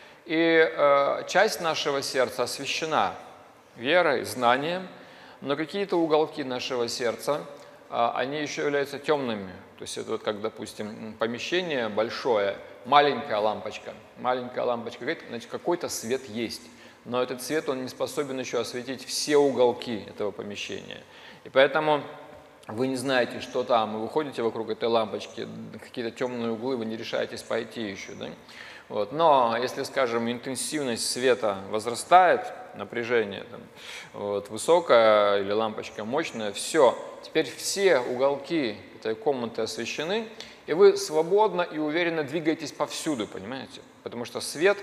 и часть нашего сердца освящена верой, знанием, но какие-то уголки нашего сердца, они еще являются темными. То есть это вот как, допустим, помещение большое, маленькая лампочка говорит, значит, какой-то свет есть, но этот свет, он не способен еще осветить все уголки этого помещения. И поэтому вы не знаете, что там, и вы ходите вокруг этой лампочки, какие-то темные углы, вы не решаетесь пойти еще, да? Вот. Но если, скажем, интенсивность света возрастает, напряжение там, вот, высокое или лампочка мощная, все, теперь все уголки этой комнаты освещены, и вы свободно и уверенно двигаетесь повсюду, понимаете? Потому что свет,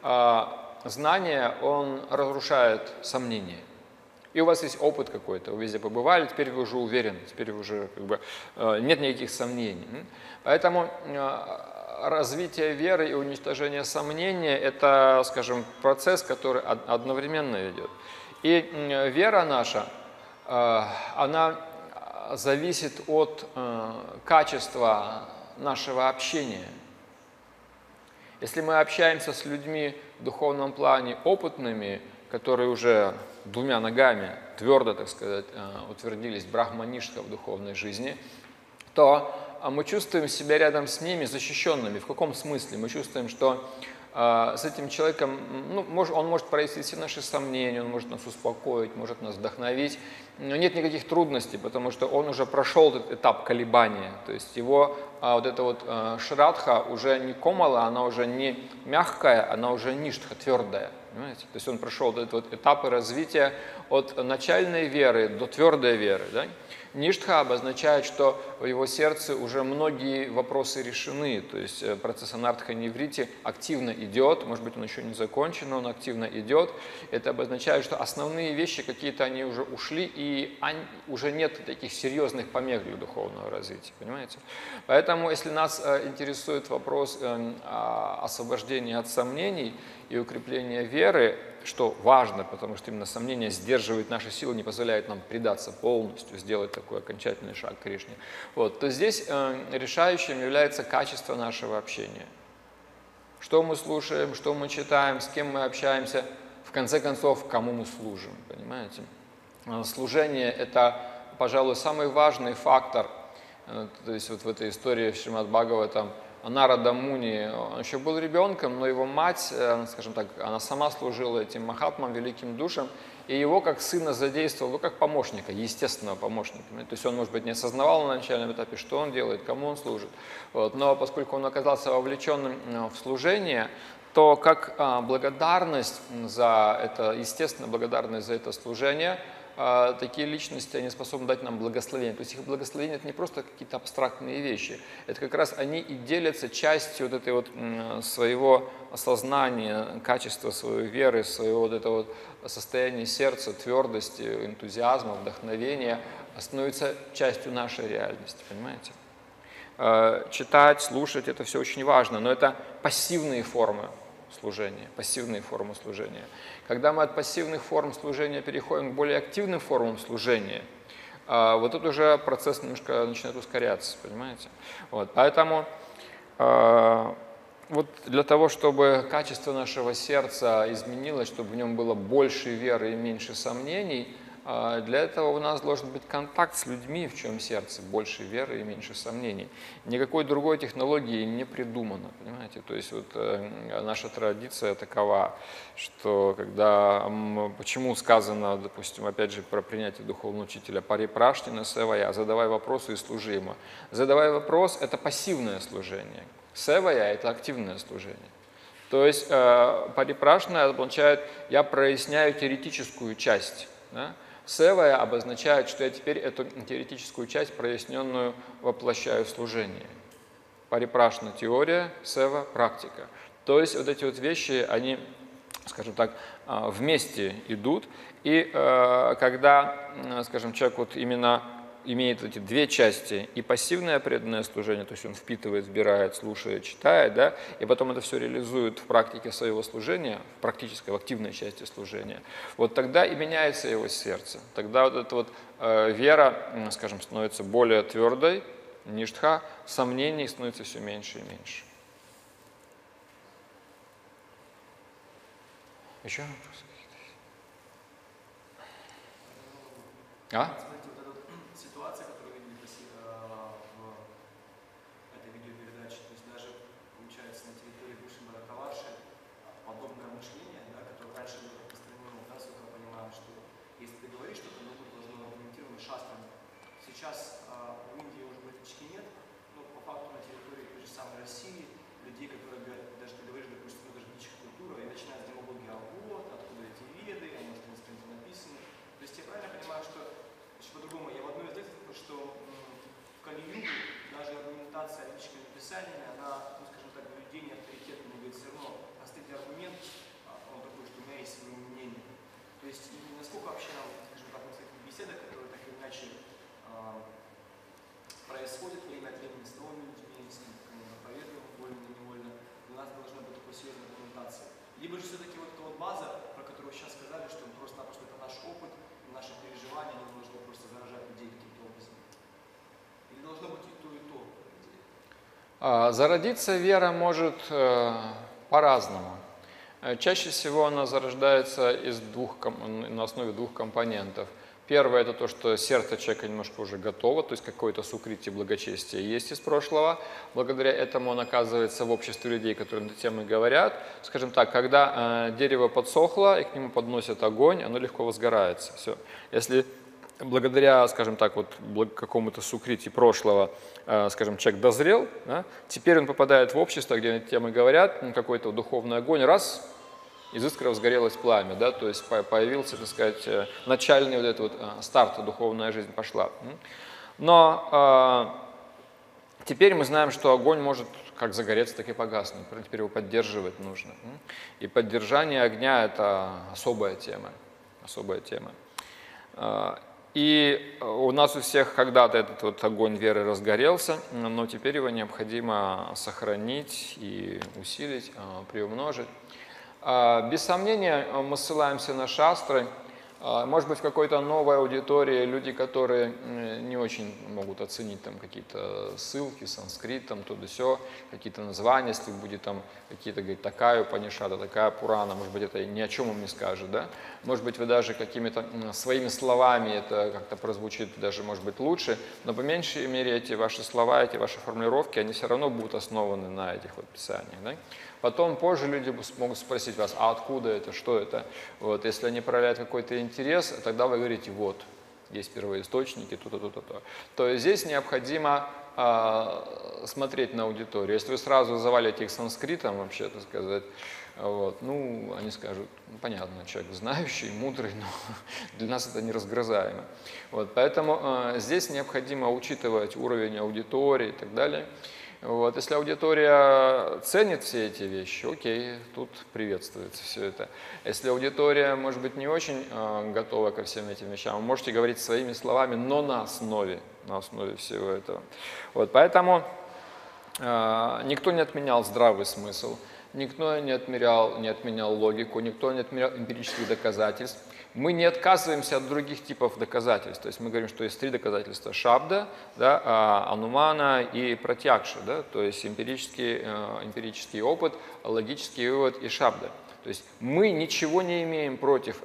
знание, он разрушает сомнения. И у вас есть опыт какой-то, вы везде побывали, теперь вы уже уверены, теперь уже как бы, нет никаких сомнений. Поэтому развитие веры и уничтожение сомнения – это, скажем, процесс, который одновременно ведет. И вера наша, она зависит от качества нашего общения. Если мы общаемся с людьми в духовном плане опытными, которые уже двумя ногами твердо, так сказать, утвердились брахманишка в духовной жизни, то мы чувствуем себя рядом с ними защищенными. В каком смысле? Мы чувствуем, что с этим человеком, ну, он может прояснить все наши сомнения, он может нас успокоить, может нас вдохновить, но нет никаких трудностей, потому что он уже прошел этот этап колебания, то есть его вот эта вот шрадха уже не комала, она уже не мягкая, она уже ништха, твердая. Понимаете? То есть он прошел вот этот вот этапы развития от начальной веры до твердой веры. Да? Ништха обозначает, что в его сердце уже многие вопросы решены, то есть процесс анартха неврити активно идет, может быть, он еще не закончен, но он активно идет. Это обозначает, что основные вещи какие-то они уже ушли, и уже нет таких серьезных помех для духовного развития, понимаете? Поэтому, если нас интересует вопрос освобождения от сомнений и укрепления веры, что важно, потому что именно сомнение сдерживает наши силы, не позволяет нам предаться полностью, сделать такой окончательный шаг к Кришне, вот, то здесь решающим является качество нашего общения. Что мы слушаем, что мы читаем, с кем мы общаемся, в конце концов, кому мы служим, понимаете? Служение – это, пожалуй, самый важный фактор, то есть вот в этой истории в Шримад Бхагаватам, Нарада Муни, он еще был ребенком, но его мать, скажем так, она сама служила этим махатмам, великим душам, и его как сына задействовал, ну, как помощника, естественного помощника. То есть он, может быть, не осознавал на начальном этапе, что он делает, кому он служит. Вот. Но поскольку он оказался вовлеченным в служение, то как благодарность за это, естественно, благодарность за это служение, такие личности, они способны дать нам благословение. То есть их благословение – это не просто какие-то абстрактные вещи. Это как раз они и делятся частью вот этой вот своего осознания, качества своей веры, своего вот этого вот состояния сердца, твердости, энтузиазма, вдохновения, становится частью нашей реальности, понимаете? Читать, слушать – это все очень важно, но это пассивные формы служения, пассивные формы служения. Когда мы от пассивных форм служения переходим к более активным формам служения, вот тут уже процесс немножко начинает ускоряться, понимаете? Вот, поэтому вот для того, чтобы качество нашего сердца изменилось, чтобы в нем было больше веры и меньше сомнений, для этого у нас должен быть контакт с людьми, в чем сердце, больше веры и меньше сомнений. Никакой другой технологии не придумано, понимаете? То есть вот наша традиция такова, что когда, почему сказано, допустим, опять же, про принятие духовного учителя, парипраштина севая, задавай вопросы и служи ему. Задавай вопрос – это пассивное служение, севая – это активное служение. То есть парипрашна означает, я проясняю теоретическую часть, да? Севая обозначает, что я теперь эту теоретическую часть проясненную воплощаю в служение. Парипрашна – теория, сева – практика. То есть вот эти вот вещи, они, скажем так, вместе идут. И когда, скажем, человек вот именно имеет эти две части, и пассивное преданное служение, то есть он впитывает, вбирает, слушает, читает, да, и потом это все реализует в практике своего служения, в практической, в активной части служения, вот тогда и меняется его сердце. Тогда вот эта вот вера, скажем, становится более твердой, ништха, сомнений становится все меньше и меньше. Еще вопросы какие-то? Сейчас в Индии уже практически нет, но по факту на территории той же самой России людей, которые говорят, даже ты говоришь, допустим, это же дичь культура, и начинают с демагогии, а вот, откуда эти веды, они на странице написаны. То есть я правильно понимаю, что по-другому, я в одной из лекций, что в Кали-югу даже аргументация личными писаниями, она, ну, скажем так, для людей не авторитетна, но все равно остыть аргумент, он такой, что у меня есть свое мнение. То есть насколько вообще, скажем так, в таких беседах, которые так или иначе происходит время от времени с новыми людьми, с кем мы проповедуем, вольно-невольно, у нас должна быть такой серьезная аргументация. Либо же все-таки вот эта вот база, про которую вы сейчас сказали, что просто-напросто это наш опыт, наши переживания, они должны просто заражать людей каким-то образом. Или должно быть и то, и то? Зародиться вера может по-разному. Чаще всего она зарождается на основе двух компонентов. Первое – это то, что сердце человека немножко уже готово, то есть какое-то сукрити, благочестие есть из прошлого. Благодаря этому он оказывается в обществе людей, которые на эту тему говорят. Скажем так, когда дерево подсохло и к нему подносят огонь, оно легко возгорается. Все. Если благодаря, скажем так, вот какому-то сукрити прошлого, скажем, человек дозрел, да, теперь он попадает в общество, где на эту тему говорят, какой-то духовный огонь, раз – из искры возгорелось пламя, да, то есть появился, так сказать, начальный вот этот вот старт, духовная жизнь пошла. Но теперь мы знаем, что огонь может как загореться, так и погаснуть, теперь его поддерживать нужно. И поддержание огня – это особая тема, особая тема. И у нас у всех когда-то этот вот огонь веры разгорелся, но теперь его необходимо сохранить и усилить, приумножить. Без сомнения, мы ссылаемся на шастры. Может быть, в какой-то новой аудитории люди, которые не очень могут оценить там какие-то ссылки, санскрит, там то-да-сё, какие-то названия, если будет там какие-то, говорит, такая Упанишада, такая Пурана, может быть, это ни о чем им не скажет, да? Может быть, вы даже какими-то своими словами это как-то прозвучит даже, может быть, лучше, но по меньшей мере эти ваши слова, эти ваши формулировки, они все равно будут основаны на этих вот писаниях, да? Потом, позже люди могут спросить вас, а откуда это, что это? Вот, если они проявляют какой-то интерес, тогда вы говорите, вот, есть первоисточники, то-то, то-то, то. То есть здесь необходимо смотреть на аудиторию. Если вы сразу завалите их санскритом, вообще, так сказать, вот, ну, они скажут, ну, понятно, человек знающий, мудрый, но для нас это неразгрызаемо. Вот, поэтому здесь необходимо учитывать уровень аудитории и так далее. Вот, если аудитория ценит все эти вещи, окей, тут приветствуется все это. Если аудитория, может быть, не очень готова ко всем этим вещам, вы можете говорить своими словами, но на основе всего этого. Вот, поэтому никто не отменял здравый смысл, никто не отменял логику, никто не отменял эмпирических доказательств. Мы не отказываемся от других типов доказательств. То есть мы говорим, что есть три доказательства: шабда, да, анумана и пратьякша, да, то есть эмпирический опыт, логический вывод и шабда. То есть мы ничего не имеем против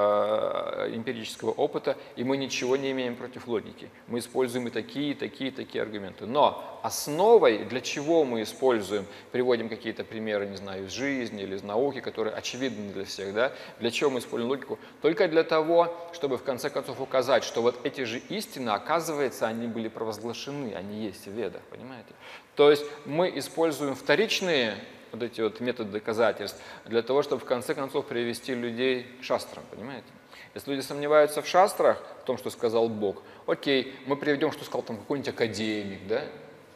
эмпирического опыта, и мы ничего не имеем против логики. Мы используем и такие аргументы. Но основой, для чего мы используем, приводим какие-то примеры, не знаю, из жизни или из науки, которые очевидны для всех, да? Для чего мы используем логику? Только для того, чтобы в конце концов указать, что вот эти же истины, оказывается, они были провозглашены, они есть в ведах, понимаете? То есть мы используем вторичные вот эти вот методы доказательств для того, чтобы в конце концов привести людей к шастрам, понимаете? Если люди сомневаются в шастрах, в том, что сказал Бог, окей, мы приведем, что сказал там какой-нибудь академик, да?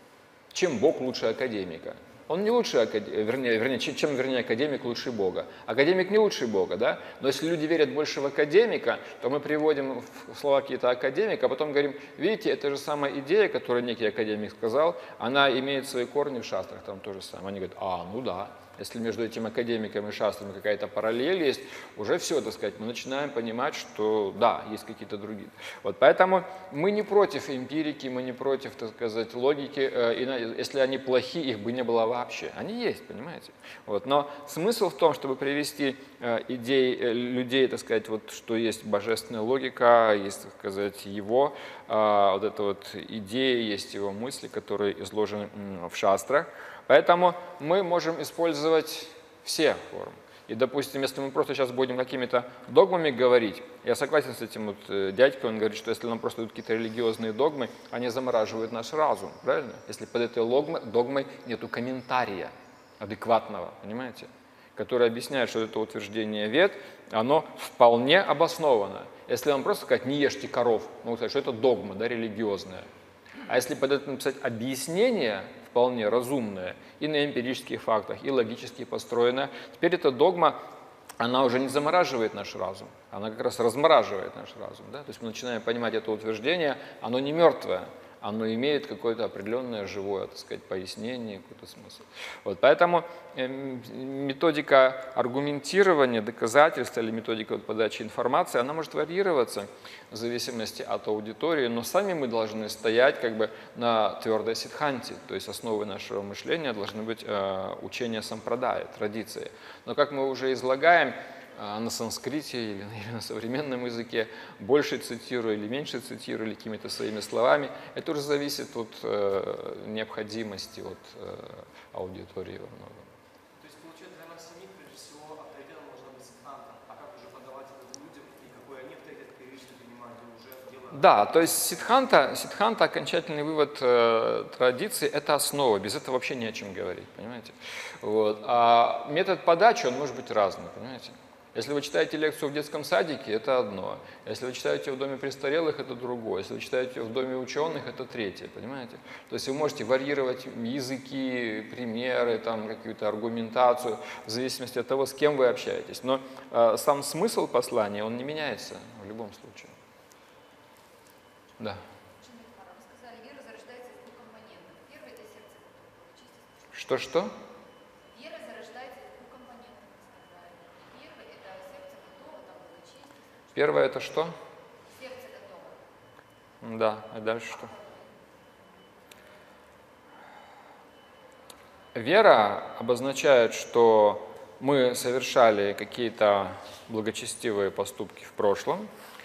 Чем Бог лучше академика? Он не лучше академика, чем академик лучше Бога. Академик не лучше Бога, да? Но если люди верят больше в академика, то мы приводим в слова какие-то академика, а потом говорим, видите, это же самая идея, которую некий академик сказал, она имеет свои корни в шастрах, там то же самое. Они говорят, ну да. Если между этим академиком и шастрами какая-то параллель есть, уже все, так сказать, мы начинаем понимать, что да, есть какие-то другие. Вот, поэтому мы не против эмпирики, мы не против, так сказать, логики. Если они плохи, их бы не было вообще. Они есть, понимаете? Вот, но смысл в том, чтобы привести идеи людей, так сказать, вот, что есть божественная логика, есть, так сказать, его вот эта вот идея, есть его мысли, которые изложены в шастрах. Поэтому мы можем использовать все формы. И, допустим, если мы просто сейчас будем какими-то догмами говорить, я согласен с этим вот дядькой, он говорит, что если нам просто идут какие-то религиозные догмы, они замораживают наш разум, правильно? Если под этой догмой нету комментария адекватного, понимаете? Который объясняет, что это утверждение вед, оно вполне обосновано. Если вам просто сказать, не ешьте коров, могу сказать, что это догма, да, религиозная. А если под это написать объяснение, вполне разумное, и на эмпирических фактах, и логически построенное, теперь эта догма, она уже не замораживает наш разум, она как раз размораживает наш разум. Да? То есть мы начинаем понимать это утверждение, оно не мертвое, оно имеет какое-то определенное живое, так сказать, пояснение, какой-то смысл. Вот, поэтому методика аргументирования, доказательств или методика подачи информации, она может варьироваться в зависимости от аудитории, но сами мы должны стоять как бы на твердой сиддханте, то есть основой нашего мышления должны быть учения сампрадая, традиции. Но как мы уже излагаем, на санскрите или на современном языке, больше цитирую или меньше цитирую, или какими-то своими словами. Это уже зависит от необходимости, от аудитории во многом. То есть, получается, для нас самих, прежде всего, авторитетом должна быть сиддханта, а как уже подавать это людям, и какой они авторитет первично принимают, уже дело... Да, то есть сиддханта, окончательный вывод традиции – это основа, без этого вообще не о чем говорить, понимаете? Вот. А метод подачи, он может быть разный, понимаете? Если вы читаете лекцию в детском садике, это одно. Если вы читаете в доме престарелых, это другое. Если вы читаете в доме ученых, это третье, понимаете? То есть вы можете варьировать языки, примеры, там, какую-то аргументацию, в зависимости от того, с кем вы общаетесь. Но сам смысл послания, он не меняется в любом случае. Да. Вы сказали, вера зарождается из двух компонентов. Первый – это сердце, которое было чистое. Что-что? Вера зарождается из двух компонентов, вы сказали. Первый – это сердце готово, там было чистое. Первое – это что? Сердце готово. Да, а дальше что? Вера обозначает, что мы совершали какие-то благочестивые поступки в прошлом,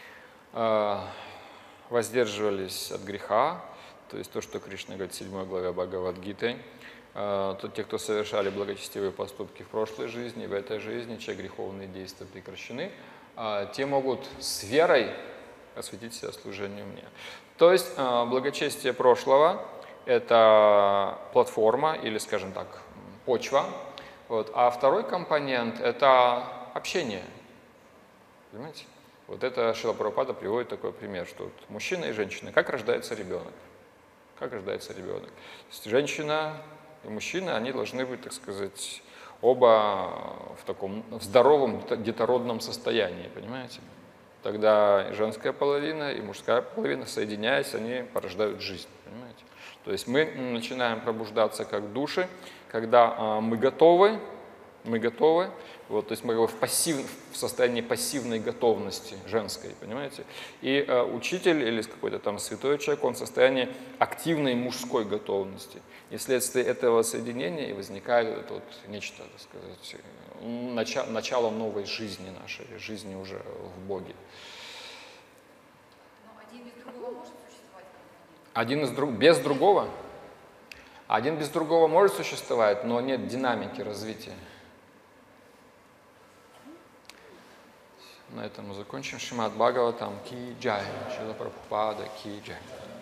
воздерживались от греха, то есть то, что Кришна говорит в 7 главе Бхагавад-гиты. Те, кто совершали благочестивые поступки в прошлой жизни, в этой жизни, чьи греховные действия прекращены, те могут с верой осветить себя служению мне. То есть благочестие прошлого – это платформа или, скажем так, почва. Вот. А второй компонент – это общение. Понимаете? Вот это Шрила Прабхупада приводит такой пример, что вот мужчина и женщина, как рождается ребенок? Как рождается ребенок? То есть женщина и мужчина, они должны быть, так сказать, оба в здоровом детородном состоянии, понимаете? Тогда и женская половина, и мужская половина, соединяясь, они порождают жизнь, понимаете? То есть мы начинаем пробуждаться как души, когда мы готовы, вот, то есть мы в состоянии пассивной готовности женской, понимаете? И учитель или какой-то там святой человек, он в состоянии активной мужской готовности. И вследствие этого соединения и возникает это вот нечто, так сказать, начало новой жизни нашей, жизни уже в Боге. Но один без другого может существовать? Один без другого? Один без другого может существовать, но нет динамики развития. На этом мы закончим. Шримад Бхагаватам ки джай, Шрила Прабхупада ки джай.